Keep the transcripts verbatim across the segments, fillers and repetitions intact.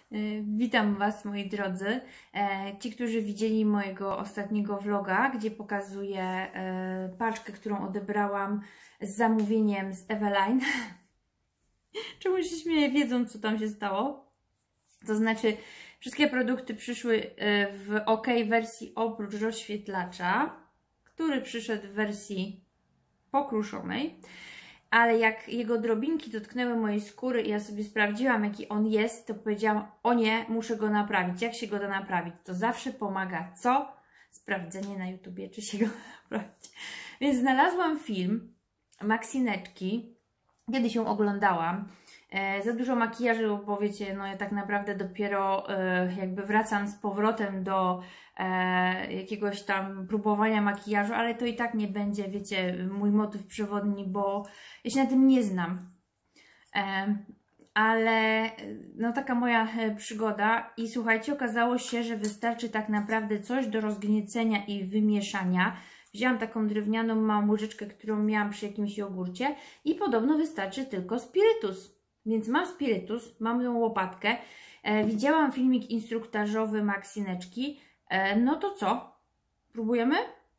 Witam Was, moi drodzy. Ci, którzy widzieli mojego ostatniego vloga, gdzie pokazuję paczkę, którą odebrałam z zamówieniem z Eveline. Czemu się śmieję, wiedzą, co tam się stało? To znaczy, wszystkie produkty przyszły w OK wersji oprócz rozświetlacza, który przyszedł w wersji pokruszonej. Ale jak jego drobinki dotknęły mojej skóry i ja sobie sprawdziłam, jaki on jest, to powiedziałam, o nie, muszę go naprawić. Jak się go da naprawić? To zawsze pomaga. Co? Sprawdzenie na YouTubie, czy się go da naprawić. Więc znalazłam film Maxineczki. Kiedyś ją oglądałam. E, za dużo makijażu, bo wiecie, no ja tak naprawdę dopiero e, jakby wracam z powrotem do e, jakiegoś tam próbowania makijażu, ale to i tak nie będzie, wiecie, mój motyw przewodni, bo ja się na tym nie znam. E, ale no taka moja przygoda i słuchajcie, okazało się, że wystarczy tak naprawdę coś do rozgniecenia i wymieszania. Wzięłam taką drewnianą małą łyżeczkę, którą miałam przy jakimś jogurcie i podobno wystarczy tylko spirytus. Więc mam spirytus, mam tą łopatkę, e, widziałam filmik instruktażowy Maxineczki, e, no to co? Próbujemy?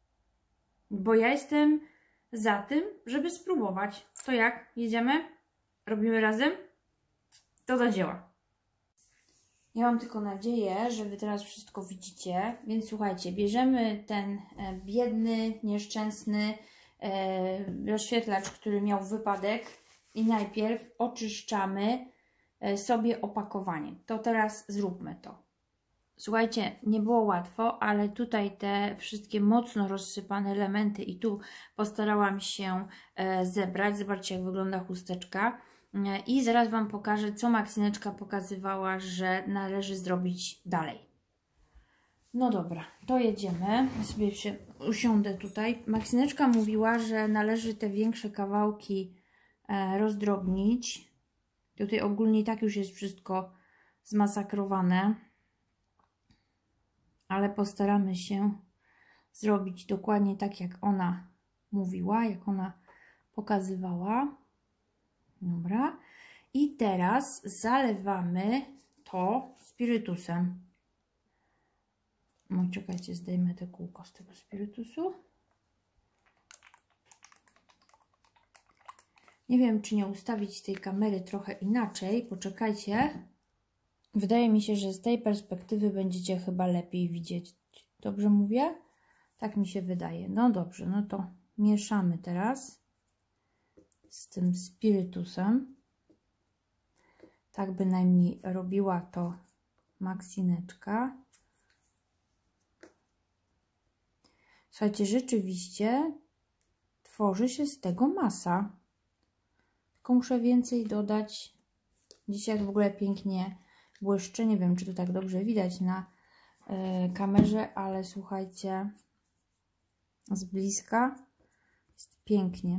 Bo ja jestem za tym, żeby spróbować. To jak? Jedziemy? Robimy razem? To do dzieła. Ja mam tylko nadzieję, że Wy teraz wszystko widzicie, więc słuchajcie, bierzemy ten e, biedny, nieszczęsny e, rozświetlacz, który miał wypadek i najpierw oczyszczamy e, sobie opakowanie. To teraz zróbmy to. Słuchajcie, nie było łatwo, ale tutaj te wszystkie mocno rozsypane elementy i tu postarałam się e, zebrać. Zobaczcie, jak wygląda chusteczka. I zaraz Wam pokażę, co Maxineczka pokazywała, że należy zrobić dalej. No dobra, to jedziemy. Ja sobie się usiądę tutaj. Maxineczka mówiła, że należy te większe kawałki e, rozdrobnić. Tutaj ogólnie i tak już jest wszystko zmasakrowane. Ale postaramy się zrobić dokładnie tak, jak ona mówiła, jak ona pokazywała. Dobra. I teraz zalewamy to spirytusem. No czekajcie, zdejmę te kółko z tego spirytusu. Nie wiem, czy nie ustawić tej kamery trochę inaczej. Poczekajcie. Wydaje mi się, że z tej perspektywy będziecie chyba lepiej widzieć. Dobrze mówię? Tak mi się wydaje. No dobrze, no to mieszamy teraz z tym spirytusem. Tak bynajmniej robiła to Maxineczka. Słuchajcie, rzeczywiście tworzy się z tego masa. Tylko muszę więcej dodać. Dzisiaj w ogóle pięknie błyszczy. Nie wiem, czy to tak dobrze widać na y, kamerze, ale słuchajcie, z bliska jest pięknie.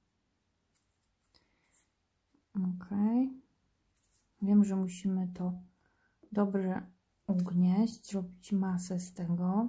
Ok. Wiem, że musimy to dobrze ugnieść, zrobić masę z tego.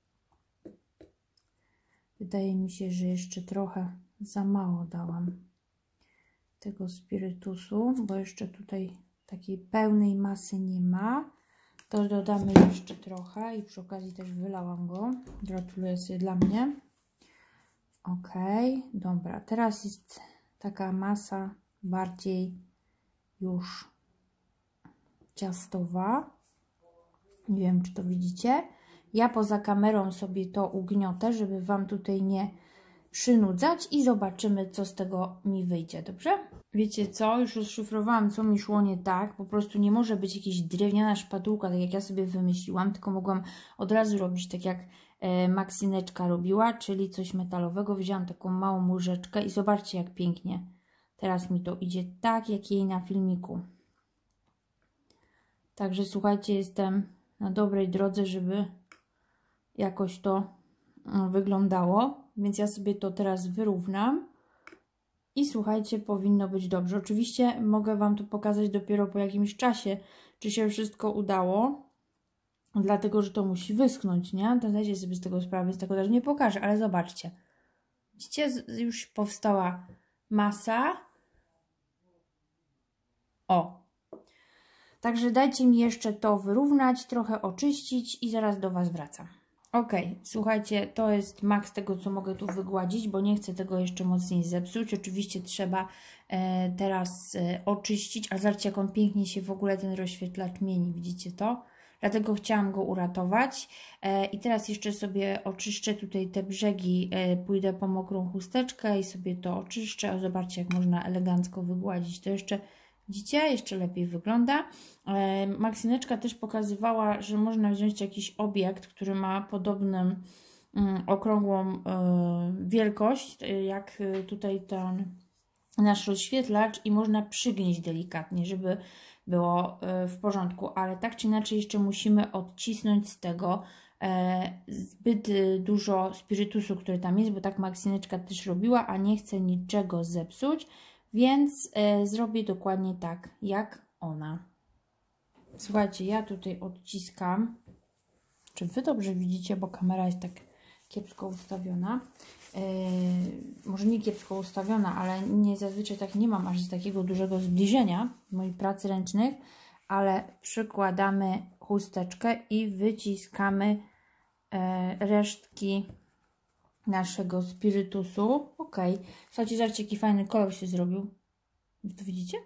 Wydaje mi się, że jeszcze trochę za mało dałam tego spirytusu, bo jeszcze tutaj takiej pełnej masy nie ma. To dodamy jeszcze trochę i przy okazji też wylałam go. Gratuluję sobie dla mnie. Ok, dobra. Teraz jest taka masa bardziej już ciastowa. Nie wiem, czy to widzicie. Ja poza kamerą sobie to ugniotę, żeby Wam tutaj nie przynudzać i zobaczymy, co z tego mi wyjdzie, dobrze? Wiecie co? Już rozszyfrowałam, co mi szło nie tak. Po prostu nie może być jakaś drewniana szpadłka, tak jak ja sobie wymyśliłam, tylko mogłam od razu robić tak, jak e, Maxineczka robiła, czyli coś metalowego. Wzięłam taką małą łyżeczkę i zobaczcie, jak pięknie teraz mi to idzie, tak jak jej na filmiku. Także słuchajcie, jestem na dobrej drodze, żeby jakoś to wyglądało. Więc ja sobie to teraz wyrównam. I słuchajcie, powinno być dobrze. Oczywiście mogę Wam to pokazać dopiero po jakimś czasie, czy się wszystko udało. Dlatego, że to musi wyschnąć, nie? To zdajcie sobie z tego sprawę, więc tego też nie pokażę, ale zobaczcie. Widzicie, już powstała masa. O! Także dajcie mi jeszcze to wyrównać, trochę oczyścić i zaraz do Was wracam. Ok, słuchajcie, to jest maks tego, co mogę tu wygładzić, bo nie chcę tego jeszcze mocniej zepsuć. Oczywiście trzeba e, teraz e, oczyścić, a zobaczcie, jak on pięknie się w ogóle ten rozświetlacz mieni, widzicie to? Dlatego chciałam go uratować. E, I teraz jeszcze sobie oczyszczę tutaj te brzegi, e, pójdę po mokrą chusteczkę i sobie to oczyszczę. O, zobaczcie, jak można elegancko wygładzić. To jeszcze, widzicie, jeszcze lepiej wygląda. E, Maksyneczka też pokazywała, że można wziąć jakiś obiekt, który ma podobną mm, okrągłą y, wielkość, jak tutaj ten nasz rozświetlacz i można przygnieść delikatnie, żeby było w porządku, ale tak czy inaczej jeszcze musimy odcisnąć z tego zbyt dużo spirytusu, który tam jest, bo tak Maksyneczka też robiła, a nie chcę niczego zepsuć, więc zrobię dokładnie tak, jak ona. Słuchajcie, ja tutaj odciskam. Czy Wy dobrze widzicie, bo kamera jest tak kiepsko ustawiona. Yy, może nie kiepsko ustawiona, ale nie zazwyczaj tak nie mam aż z takiego dużego zbliżenia moich prac ręcznych, ale przykładamy chusteczkę i wyciskamy yy, resztki naszego spirytusu. Ok. Słuchajcie, zobaczcie, jaki fajny kolor się zrobił. Wy to widzicie?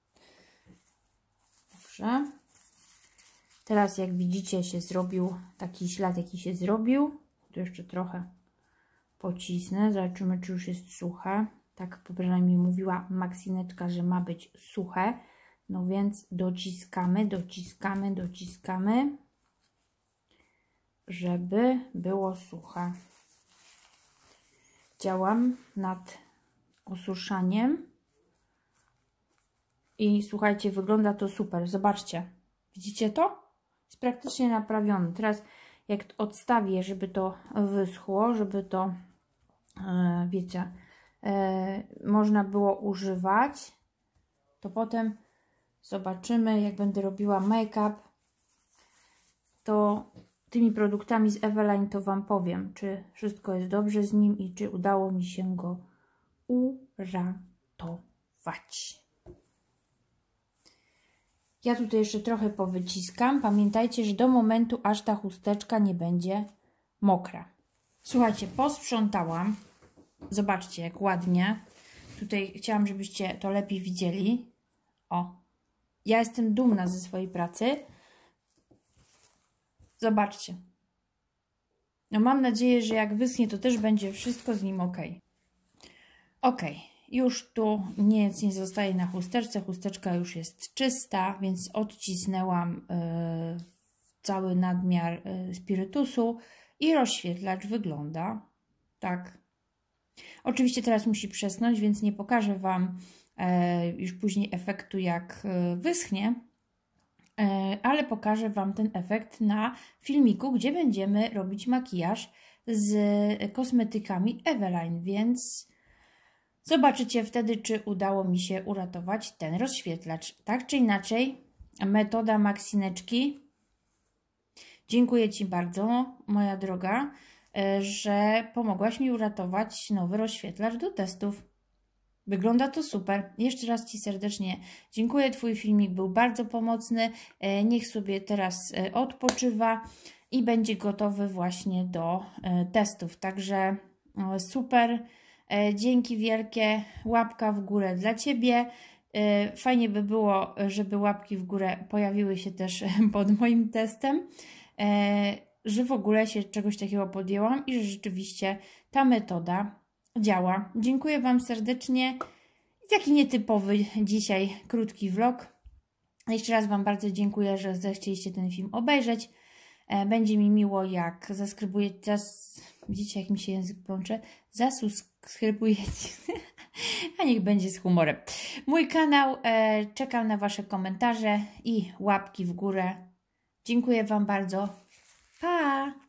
Dobrze. Teraz jak widzicie się zrobił taki ślad, jaki się zrobił. Tu jeszcze trochę pocisnę. Zobaczymy, czy już jest suche. Tak przynajmniej mówiła Maksyneczka, że ma być suche. No więc dociskamy, dociskamy, dociskamy, żeby było suche. Działam nad osuszaniem. I słuchajcie, wygląda to super. Zobaczcie. Widzicie to? Jest praktycznie naprawiony. Teraz jak odstawię, żeby to wyschło, żeby to, e, wiecie, e, można było używać, to potem zobaczymy, jak będę robiła make-up, to tymi produktami z Eveline to Wam powiem, czy wszystko jest dobrze z nim i czy udało mi się go uratować. Ja tutaj jeszcze trochę powyciskam. Pamiętajcie, że do momentu, aż ta chusteczka nie będzie mokra. Słuchajcie, posprzątałam. Zobaczcie, jak ładnie. Tutaj chciałam, żebyście to lepiej widzieli. O, ja jestem dumna ze swojej pracy. Zobaczcie. No mam nadzieję, że jak wyschnie, to też będzie wszystko z nim ok. Ok. Już tu nic nie zostaje na chusteczce, chusteczka już jest czysta, więc odcisnęłam y, cały nadmiar y, spirytusu i rozświetlacz wygląda tak. Oczywiście teraz musi przesnąć, więc nie pokażę Wam y, już później efektu, jak y, wyschnie, y, ale pokażę Wam ten efekt na filmiku, gdzie będziemy robić makijaż z kosmetykami Eveline, więc zobaczycie wtedy, czy udało mi się uratować ten rozświetlacz. Tak czy inaczej, metoda Maksyneczki. Dziękuję Ci bardzo, moja droga, że pomogłaś mi uratować nowy rozświetlacz do testów. Wygląda to super. Jeszcze raz Ci serdecznie dziękuję. Twój filmik był bardzo pomocny. Niech sobie teraz odpoczywa i będzie gotowy właśnie do testów. Także super. Dzięki wielkie, łapka w górę dla Ciebie. Fajnie by było, żeby łapki w górę pojawiły się też pod moim testem, że w ogóle się czegoś takiego podjęłam i że rzeczywiście ta metoda działa. Dziękuję Wam serdecznie. Taki nietypowy dzisiaj krótki vlog. Jeszcze raz Wam bardzo dziękuję, że zechcieliście ten film obejrzeć. Będzie mi miło, jak zasubskrybujecie, zas... widzicie, jak mi się język plącze, zasubskrybujecie, a niech będzie z humorem. Mój kanał, e, czekam na Wasze komentarze i łapki w górę. Dziękuję Wam bardzo. Pa!